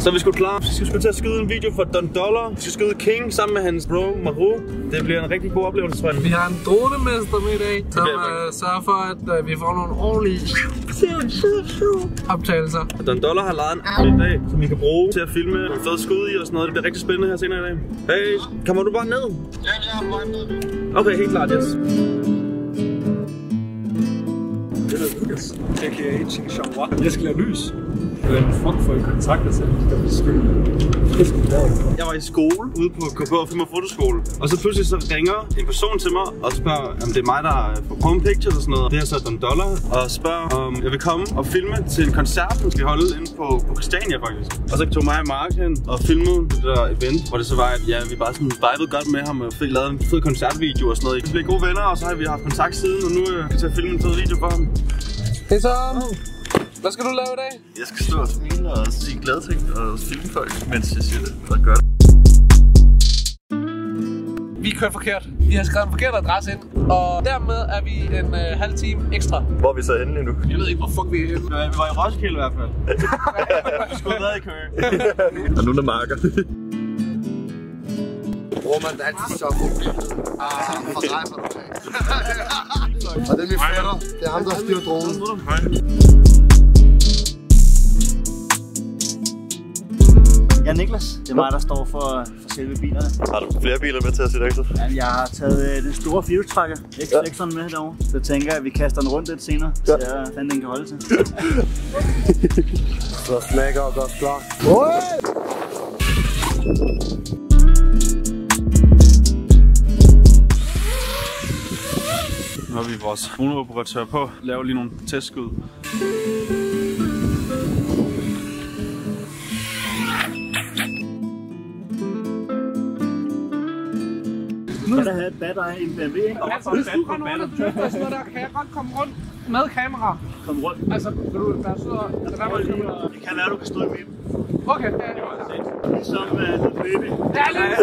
Så er vi sgu klar. Vi skal til at skyde en video for Don Dollar. Vi skal skyde King sammen med hans bro Maru. Det bliver en rigtig god oplevelse, tror jeg. Vi har en dronemester med i dag, som sørger for, at vi får nogle ordentlige optagelser. Don Dollar har lavet en arm i dag, som vi kan bruge til at filme nogle fede skud i og sådan noget. Det bliver rigtig spændende her senere i dag. Hey, kommer du bare ned? Ja, jeg er bare ned. Okay, helt klart, yes. Det er Lukas, a.k.a. Ching Xiaohua. Jeg skal lave lys. Hvordan fuck får I kontakter til? Jeg var i skole ude på KP Film og Fotoskole, og så pludselig så ringer en person til mig og spørger, om det er mig, der får home pictures og sådan noget. Det er så Don Dollar, og spørger, om jeg vil komme og filme til en koncert, som skal holde inde på Christiania faktisk. Og så tog mig og Mark hen og filmede det der event, hvor det så var, at ja, vi bare sådan vibede godt med ham og fik lavet en fed koncertvideo og sådan noget. Vi blev gode venner, og så har vi haft kontakt siden, og nu kan vi til at filme en fed video for ham. Hej Tom! Hvad skal du lave i dag? Jeg skal stå og smile og sige glade ting og filme folk, mens jeg siger det. Og gør det. Vi kører forkert. Vi har skrevet en forkert adresse ind, og dermed er vi en halv time ekstra. Hvor er vi så henne lige nu? Jeg ved ikke, hvor fuck vi er henne. Vi var i Roskilde i hvert fald. Vi skulle have været i Køge. Og nu er der marker. Bruger man det altid så på billedet? Fordrejfer du af. Og det er min fætter. Det er ham, der styrer dronen. Jeg er Niklas. Det er mig, der står for selve bilerne. Har du flere biler med til at sætte ekstra? Ja, jeg har taget den store firehjulstrækker, X6'eren med derovre. Så jeg tænker, at vi kaster den rundt lidt senere, så jeg fandt, den kan holde til. Så smækker og gør klar. Nu har vi vores droneoperatør på. Laver lige nogle testskud. Nu skal der have et batter i en BMW, ikke? Altså, hvis du har nogen, der døfter sådan noget der, kan jeg godt komme rundt med kamera. Kom rundt. Altså, vil du være sød og... Det kan være, du kan stå i midten. Okay. Ligesom The Baby. Ja, lige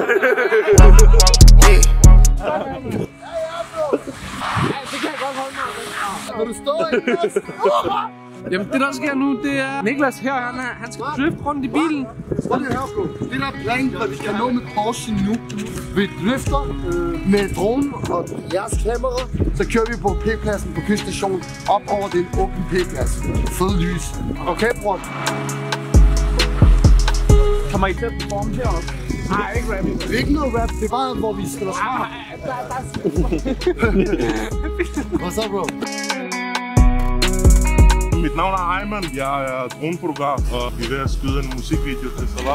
det kan jeg godt holde mig. Vil du stå i? Jamen det der sker nu, det er Niklas her, han skal drifte rundt i bilen. Prøv lige at høre på. Det der er planen, hvad vi skal nå med Porsche nu. Vi drifter med dronen og jeres kamera. Så kører vi på P-pladsen på kyststationen op over den åbne P-plads. Fed lys. Okay, bror? Kommer I til at performe heroppe? Nej, ikke rap. Det er ikke noget rap, det er bare, hvor vi skal være smart. Hvad så, bro? Mit navn er Ayman. Jeg er dronefotograf, og vi er ved at skyde en musikvideo til Salah.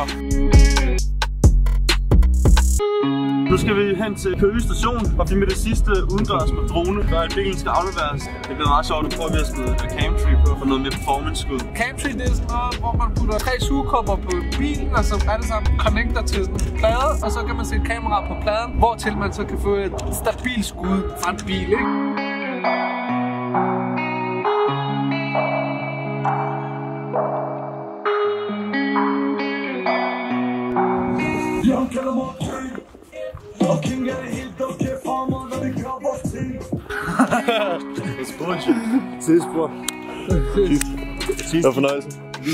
Nu skal vi hen til Køge station og filme det sidste udendørs med drone, før bilen skal afleveres. Det bliver meget sjovt. Nu prøver vi at smide Camtree på for noget mere performance-skud. Camtree, det er sådan noget, hvor man putter 3 sugekopper på bilen, og så alle sammen connecter til sådan en plade, og så kan man sætte kamera på pladen, hvortil man så kan få et stabilt skud fra en bil, ikke? Ses, bror. Det var fornøjelsen.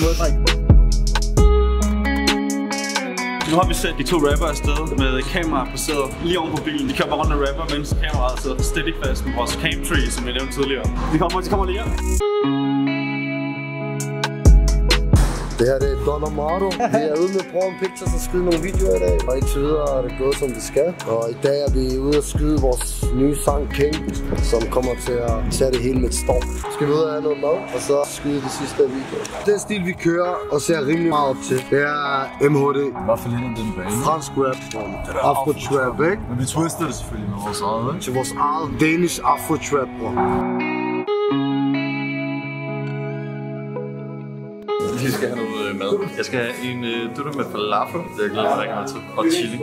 Nu har vi sendt de 2 rapper afsted med kamera placeret lige oven på bilen. De kører bare rundt og rapper, mens kameraet sidder stadig fast med vores Camtree, som jeg nævnte tidligere. De kommer lige her. Det her det er Don Amaro. Vi er ude med Brown Pictures og skyde nogle videoer i dag. Og indtil videre er det gået som det skal. Og i dag er vi ude at skyde vores nye sang King, som kommer til at tage det hele med et storm. Skal vi ud og have noget mad, og så skyde det sidste af videoen. Den stil vi kører og ser rimelig meget op til, det er MHD. Hvorfor ligner den bane? Fransk rap, afro-trap, ikke? Men vi twister det selvfølgelig med vores eget, ikke? Til vores eget Danish afro-trap, bror. Vi skal have noget mad. Jeg skal have en dutter med falafel. Det er glad for, at jeg til. Og chili.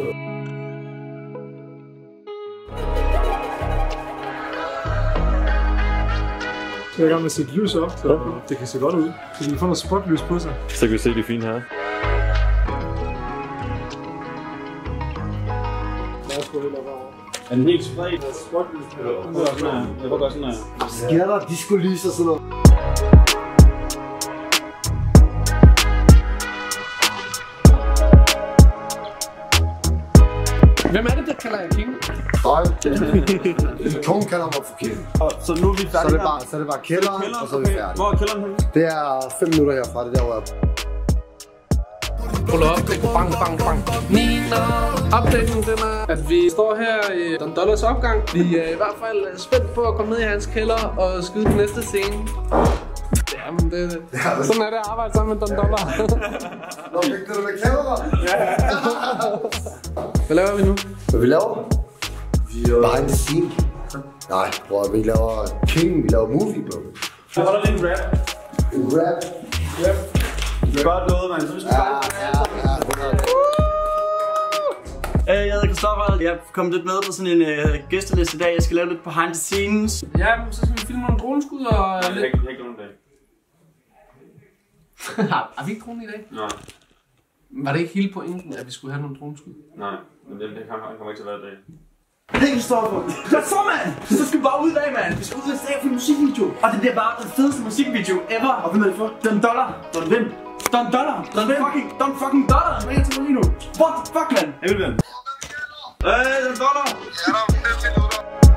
Jeg er i gang med at sætte lys op, så det kan se godt ud. Så vi kan få noget spotlys på sig. Så kan vi se de fine her. Er den helt spredt? Spotlys på? Jeg prøver godt sådan her. Sker der disco-lys og sådan noget? Hvem er det, der kalder jeg King? Nej. Kong kalder mig for King. Så nu er vi færdige. Så er det bare kælderen, og så er vi færdige. Hvor er kælderen henne? Det er 5 minutter herfra, det der hvor jeg... Pull op, bang, bang, bang. Nina! Updaten den er, at vi står her i Don Dollars opgang. Vi er i hvert fald spændt på at komme ned i hans kælder og skyde den næste scene. Jamen, sådan er det at arbejde sammen med Don Dollar. Nå, fik du det med kamera? Hvad laver vi nu? Hvad vi laver? Behind the scene. Nej, bror, vi laver King, vi laver movie, bro. Så holder lige en rap. En rap? Det er godt noget, man. Så vi skal Jeg hedder Christoffer. Jeg er kommet lidt med på sådan en gæsteliste i dag. Jeg skal lave lidt behind the scenes. Ja, så skal vi filme nogle droneskud og... Jeg har ikke nogen dag. Har vi ikke drone i dag? Nej. Var det ikke hele pointen, at vi skulle have nogle droneskud? Nej, men det kommer ikke til at være i dag. Hey Christoffer! Hvad så, mand? Så skal vi bare ud i dag, mand. Vi skal ud i dag og filme musikvideo. Og det bliver bare den fedeste musikvideo ever. Og hvem er det for? Don Dollar. Don hvem? Don Dollar. Don fucking Dollar. Hvad er jeg til nu lige nu? What the fuck, mand? Jeg vil vende. Hey, Don Dollar! Ja, der er 5 minutter.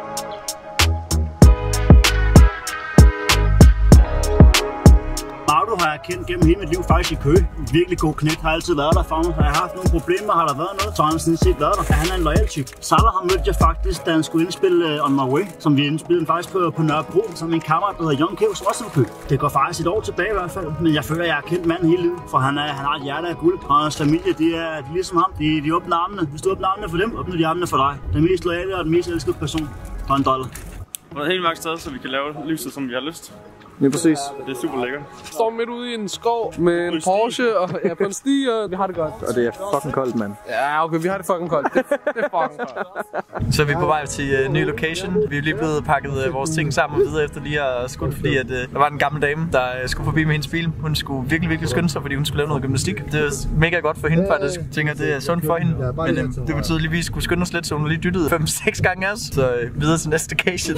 Mardo har jeg kendt gennem hele mit liv, faktisk i Køge. Virkelig god knæk, har altid været der for mig. Har jeg haft nogle problemer, har der været noget, så har han sådan set været der. Han er en loyal type. Salah har mødt jeg faktisk, da han skulle indspille On My Way, som vi indspillede faktisk på Nørrebro, som en kammerat, der hedder Young Kæv, som også er Køge. Det går faktisk et år tilbage i hvert fald, men jeg føler, at jeg har kendt manden hele livet, for han har et hjerte af guld. Og hans familie, de er ligesom ham. De åbner armene. Hvis du åbner armene for dem, åbner de armene for dig. Den mest loyale og den mest elskede person. Don Dollar. Det er helt maks sted, så vi kan lave lyset, som vi har lyst. Ja, præcis. Det er super lækkert. Står midt ude i en skov med en Porsche og på en sti, og vi har det godt. Og det er fucking koldt, mand. Ja, okay, vi har det fucking koldt. Det er fucking koldt. Så er vi på vej til ny location. Vi er lige blevet pakket vores ting sammen og videre efter lige at skudt, fordi at, der var en gammel dame, der skulle forbi med hendes bil. Hun skulle virkelig skynde sig, fordi hun skulle lave noget gymnastik. Det er mega godt for hende, faktisk. Jeg tænker, det er sundt for hende. Men det betyder lige, at vi skulle skynde os lidt, så hun lige dyttede 5-6 gange os. Så videre til næste location.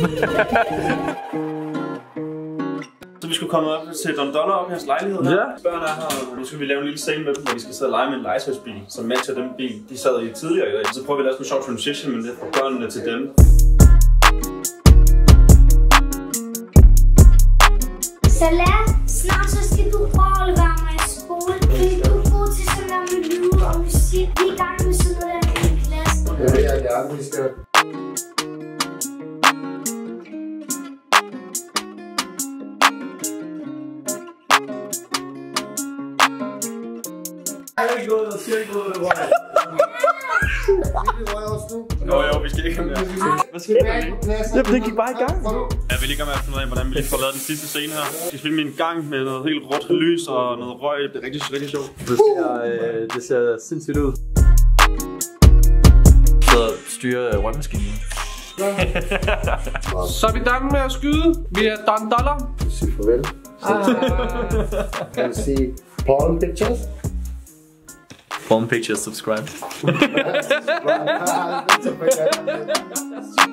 Så vi skulle komme op til Don Dollar op i hans lejlighed her. Ja. Børn er her, og nu skal vi lave en lille scene med dem, hvor vi skal sidde og lege med en legetøjsbil, som matcher den bil, de sad i tidligere i dag. Så prøver vi at lave sådan en sjov transition med det fra børnene til dem. Salah, snart så skal du prøve at være mig i skole. Fordi du er god til sådan noget med lyde og musik. Vi er i gang med sådan noget der i klassen. Ja, vi skal... Der skal ikke noget, der røg. Jo, vi skal ikke have mere. Hvad skal vi have? Det gik bare i gang. Jeg vil lige gerne finde ud af, hvordan vi lige får lavet den sidste scene her. Vi skal filme en gang med noget helt rødt lys og noget røg. Det er rigtig sjovt. Det ser sindssygt ud. Så styrer røgmaskinen. Så er vi done med at skyde. Vi er Don Dollar. Sig farvel. Kan du sige Palm Pictures? Palm Pictures, subscribe.